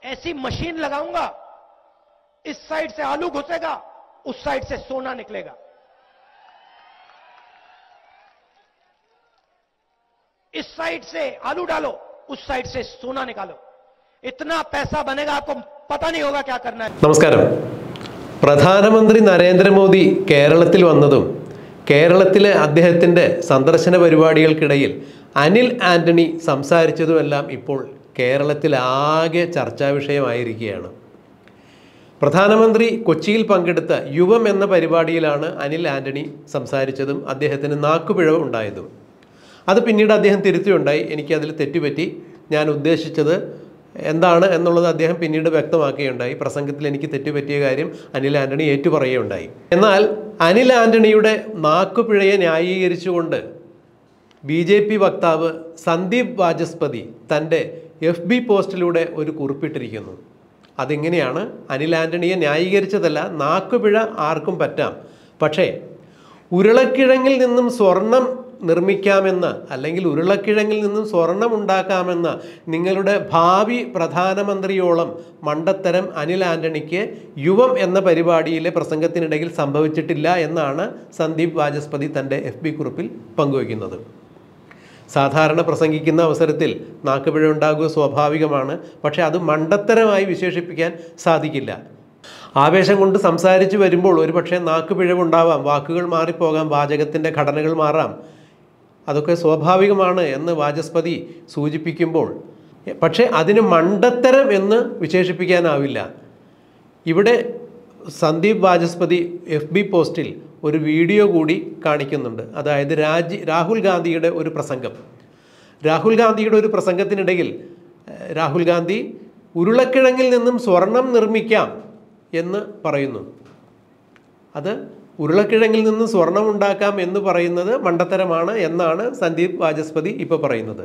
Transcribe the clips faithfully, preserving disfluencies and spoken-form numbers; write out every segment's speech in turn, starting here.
ऐसी मशीन लगाऊंगा, इस साइड से आलू घुसेगा, उस साइड से सोना निकलेगा। इस साइड से आलू डालो, उस साइड से सोना निकालो। इतना पैसा बनेगा, आपको पता नहीं होगा क्या करना है। നമസ്കാരം. പ്രധാനമന്ത്രി നരേന്ദ്രമോദി കേരളത്തിൽ വന്നതും കേരളത്തിലെ അദ്ദേഹത്തിൻ്റെ സന്ദർശന പരിപാടികൾക്കിടയിൽ അനിൽ ആന്റണി സംസാരിച്ചതുമെല്ലാം ഇപ്പോൾ കേരളത്തിൽ ആകെ ചർച്ചാ വിഷയമായിരിക്കുകയാണ്. പ്രധാനമന്ത്രി കൊച്ചിയിൽ പങ്കെടുത്ത യുവം എന്ന പരിപാടിയിലാണ് അനിൽ ആന്റണി സംസാരിച്ചതും അദ്ദേഹത്തിന് നാക്കുപിഴവ് ഉണ്ടായതും. അത് പിന്നീട് അദ്ദേഹം തിരുത്തിയുണ്ടായി. എനിക്കതിൽ തെറ്റുപറ്റി, ഞാൻ ഉദ്ദേശിച്ചത് എന്താണ് എന്നുള്ളത് അദ്ദേഹം പിന്നീട് വ്യക്തമാക്കുകയുണ്ടായി. പ്രസംഗത്തിൽ എനിക്ക് തെറ്റുപറ്റിയ കാര്യം അനിൽ ആന്റണി ഏറ്റുപറയുകയുണ്ടായി. എന്നാൽ അനിൽ ആന്റണിയുടെ നാക്കുപിഴയെ ന്യായീകരിച്ചുകൊണ്ട് ബി ജെ പി വക്താവ് സന്ദീപ് വാചസ്പതി തൻ്റെ എഫ് ബി പോസ്റ്റിലൂടെ ഒരു കുറിപ്പിട്ടിരിക്കുന്നു. അതിങ്ങനെയാണ്: അനിൽ ആന്റണിയെ ന്യായീകരിച്ചതല്ല, നാക്കുപിഴ ആർക്കും പറ്റാം, പക്ഷേ ഉരുളക്കിഴങ്ങിൽ നിന്നും സ്വർണം നിർമ്മിക്കാമെന്ന് അല്ലെങ്കിൽ ഉരുളക്കിഴങ്ങിൽ നിന്നും സ്വർണം ഉണ്ടാക്കാമെന്ന് നിങ്ങളുടെ ഭാവി പ്രധാനമന്ത്രിയോളം മണ്ടത്തരം അനിൽ ആന്റണിക്ക് യുവം എന്ന പരിപാടിയിലെ പ്രസംഗത്തിനിടയിൽ സംഭവിച്ചിട്ടില്ല എന്നാണ് സന്ദീപ് വാചസ്പതി തൻ്റെ എഫ് ബി കുറിപ്പിൽ പങ്കുവയ്ക്കുന്നത്. സാധാരണ പ്രസംഗിക്കുന്ന അവസരത്തിൽ നാക്കുപിഴ ഉണ്ടാകുക സ്വാഭാവികമാണ്, പക്ഷേ അത് മണ്ടത്തരമായി വിശേഷിപ്പിക്കാൻ സാധിക്കില്ല. ആവേശം കൊണ്ട് സംസാരിച്ച് വരുമ്പോൾ ഒരുപക്ഷെ നാക്കുപിഴവുണ്ടാവാം, വാക്കുകൾ മാറിപ്പോകാം, വാചകത്തിൻ്റെ ഘടനകൾ മാറാം, അതൊക്കെ സ്വാഭാവികമാണ് എന്ന് വാചസ്പതി സൂചിപ്പിക്കുമ്പോൾ പക്ഷേ അതിന് മണ്ടത്തരം എന്ന് വിശേഷിപ്പിക്കാനാവില്ല. ഇവിടെ സന്ദീപ് വാചസ്പതി എഫ് ബി പോസ്റ്റിൽ ഒരു വീഡിയോ കൂടി കാണിക്കുന്നുണ്ട്. അതായത് രാജി രാഹുൽ ഗാന്ധിയുടെ ഒരു പ്രസംഗം. രാഹുൽ ഗാന്ധിയുടെ ഒരു പ്രസംഗത്തിനിടയിൽ രാഹുൽ ഗാന്ധി ഉരുളക്കിഴങ്ങിൽ നിന്നും സ്വർണം നിർമ്മിക്കാം എന്ന് പറയുന്നു. അത് ഉരുളക്കിഴങ്ങിൽ നിന്ന് സ്വർണം ഉണ്ടാക്കാം എന്ന് പറയുന്നത് മണ്ടത്തരമാണ് എന്നാണ് സന്ദീപ് വാചസ്പതി ഇപ്പോൾ പറയുന്നത്.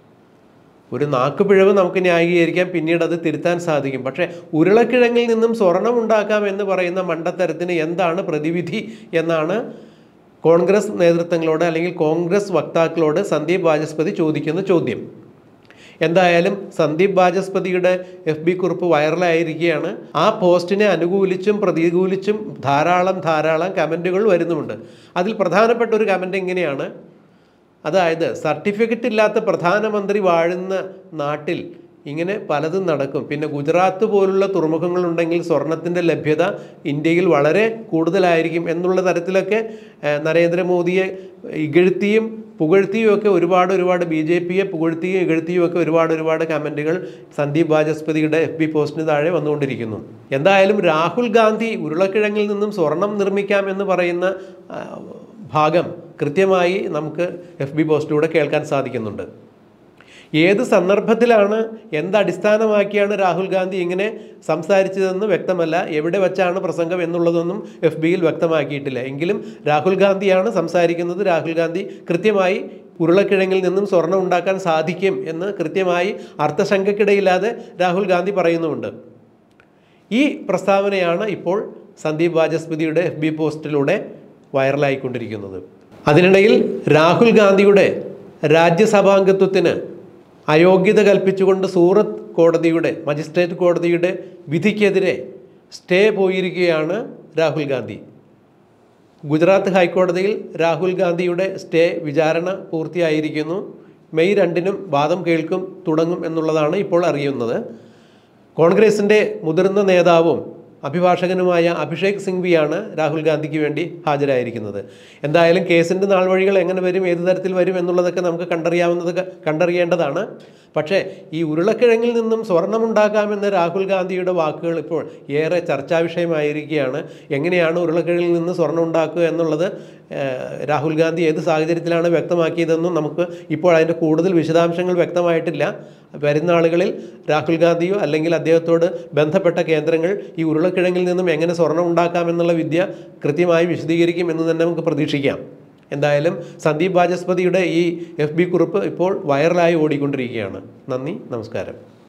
ഒരു നാക്കുപിഴവ് നമുക്ക് ന്യായീകരിക്കാം, പിന്നീട് അത് തിരുത്താൻ സാധിക്കും. പക്ഷേ ഉരുളക്കിഴങ്ങിൽ നിന്നും സ്വർണം ഉണ്ടാക്കാം എന്ന് പറയുന്ന മണ്ടത്തരത്തിന് എന്താണ് പ്രതിവിധി എന്നാണ് കോൺഗ്രസ് നേതൃത്വങ്ങളോട് അല്ലെങ്കിൽ കോൺഗ്രസ് വക്താക്കളോട് സന്ദീപ് വാചസ്പതി ചോദിക്കുന്ന ചോദ്യം. എന്തായാലും സന്ദീപ് വാചസ്പതിയുടെ എഫ് ബി കുറിപ്പ് വൈറലായിരിക്കുകയാണ്. ആ പോസ്റ്റിനെ അനുകൂലിച്ചും പ്രതികൂലിച്ചും ധാരാളം ധാരാളം കമൻറ്റുകൾ വരുന്നുമുണ്ട്. അതിൽ പ്രധാനപ്പെട്ട ഒരു കമൻറ്റ് ഇങ്ങനെയാണ്: അതായത് സർട്ടിഫിക്കറ്റ് ഇല്ലാത്ത പ്രധാനമന്ത്രി വാഴുന്ന നാട്ടിൽ ഇങ്ങനെ പലതും നടക്കും. പിന്നെ ഗുജറാത്ത് പോലുള്ള തുറമുഖങ്ങളുണ്ടെങ്കിൽ സ്വർണത്തിൻ്റെ ലഭ്യത ഇന്ത്യയിൽ വളരെ കൂടുതലായിരിക്കും എന്നുള്ള തരത്തിലൊക്കെ നരേന്ദ്രമോദിയെ ഇകഴ്ത്തിയും പുകഴ്ത്തിയും ഒക്കെ ഒരുപാട് ഒരുപാട് ബി ജെ പിയെ പുകഴ്ത്തിയും ഇകഴ്ത്തിയും ഒക്കെ ഒരുപാട് ഒരുപാട് കമൻറ്റുകൾ സന്ദീപ് വാചസ്പതിയുടെ എഫ് ബി പോസ്റ്റിന് താഴെ വന്നുകൊണ്ടിരിക്കുന്നു. എന്തായാലും രാഹുൽ ഗാന്ധി ഉരുളക്കിഴങ്ങിൽ നിന്നും സ്വർണം നിർമ്മിക്കാം എന്ന് പറയുന്ന ഭാഗം കൃത്യമായി നമുക്ക് എഫ് ബി പോസ്റ്റിലൂടെ കേൾക്കാൻ സാധിക്കുന്നുണ്ട്. ഏത് സന്ദർഭത്തിലാണ്, എന്തടിസ്ഥാനമാക്കിയാണ് രാഹുൽ ഗാന്ധി ഇങ്ങനെ സംസാരിച്ചതെന്ന് വ്യക്തമല്ല. എവിടെ വെച്ചാണ് പ്രസംഗം എന്നുള്ളതൊന്നും എഫ് ബിയിൽ വ്യക്തമാക്കിയിട്ടില്ല. എങ്കിലും രാഹുൽ ഗാന്ധിയാണ് സംസാരിക്കുന്നത്. രാഹുൽ ഗാന്ധി കൃത്യമായി ഉരുളക്കിഴങ്ങിൽ നിന്നും സ്വർണം ഉണ്ടാക്കാൻ സാധിക്കും എന്ന് കൃത്യമായി അർത്ഥശങ്കയ്ക്കിടയില്ലാതെ രാഹുൽ ഗാന്ധി പറയുന്നുമുണ്ട്. ഈ പ്രസ്താവനയാണ് ഇപ്പോൾ സന്ദീപ് വാചസ്പതിയുടെ എഫ് ബി പോസ്റ്റിലൂടെ വൈറലായിക്കൊണ്ടിരിക്കുന്നത്. അതിനിടയിൽ രാഹുൽ ഗാന്ധിയുടെ രാജ്യസഭാംഗത്വത്തിന് അയോഗ്യത കൽപ്പിച്ചുകൊണ്ട് സൂറത്ത് കോടതിയുടെ മജിസ്ട്രേറ്റ് കോടതിയുടെ വിധിക്കെതിരെ സ്റ്റേ പോയിരിക്കുകയാണ് രാഹുൽ ഗാന്ധി. ഗുജറാത്ത് ഹൈക്കോടതിയിൽ രാഹുൽ ഗാന്ധിയുടെ സ്റ്റേ വിചാരണ പൂർത്തിയായിരിക്കുന്നു. മെയ് രണ്ടിനും വാദം കേൾക്കും തുടങ്ങും എന്നുള്ളതാണ് ഇപ്പോൾ അറിയുന്നത്. കോൺഗ്രസിൻ്റെ മുതിർന്ന നേതാവും അഭിഭാഷകനുമായ അഭിഷേക് സിംഗ്വിയാണ് രാഹുൽ ഗാന്ധിക്ക് വേണ്ടി ഹാജരായിരിക്കുന്നത്. എന്തായാലും കേസിൻ്റെ നാൾവഴികൾ എങ്ങനെ വരും, ഏത് തരത്തിൽ വരും എന്നുള്ളതൊക്കെ നമുക്ക് കണ്ടറിയാവുന്നത് കണ്ടറിയേണ്ടതാണ്. പക്ഷേ ഈ ഉരുളക്കിഴങ്ങിൽ നിന്നും സ്വർണമുണ്ടാക്കാമെന്ന രാഹുൽ ഗാന്ധിയുടെ വാക്കുകൾ ഇപ്പോൾ ഏറെ ചർച്ചാ വിഷയമായിരിക്കുകയാണ്. എങ്ങനെയാണ് ഉരുളക്കിഴങ്ങിൽ നിന്ന് സ്വർണം ഉണ്ടാക്കുക എന്നുള്ളത് രാഹുൽ ഗാന്ധി ഏത് സാഹചര്യത്തിലാണ് വ്യക്തമാക്കിയതെന്നും നമുക്ക് ഇപ്പോൾ അതിൻ്റെ കൂടുതൽ വിശദാംശങ്ങൾ വ്യക്തമായിട്ടില്ല. വരുന്ന ആളുകളിൽ രാഹുൽ ഗാന്ധിയോ അല്ലെങ്കിൽ അദ്ദേഹത്തോട് ബന്ധപ്പെട്ട കേന്ദ്രങ്ങൾ ഈ ഉരുളക്കിഴങ്ങിൽ നിന്നും എങ്ങനെ സ്വർണം ഉണ്ടാക്കാമെന്നുള്ള വിദ്യ കൃത്യമായി വിശദീകരിക്കും എന്ന് തന്നെ നമുക്ക് പ്രതീക്ഷിക്കാം. എന്തായാലും സന്ദീപ് വാചസ്പതിയുടെ ഈ എഫ് ബി കുറിപ്പ് ഇപ്പോൾ വൈറലായി ഓടിക്കൊണ്ടിരിക്കുകയാണ്. നന്ദി, നമസ്കാരം.